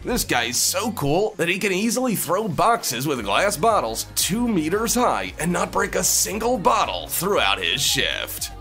This guy's so cool that he can easily throw boxes with glass bottles 2 meters high and not break a single bottle throughout his shift.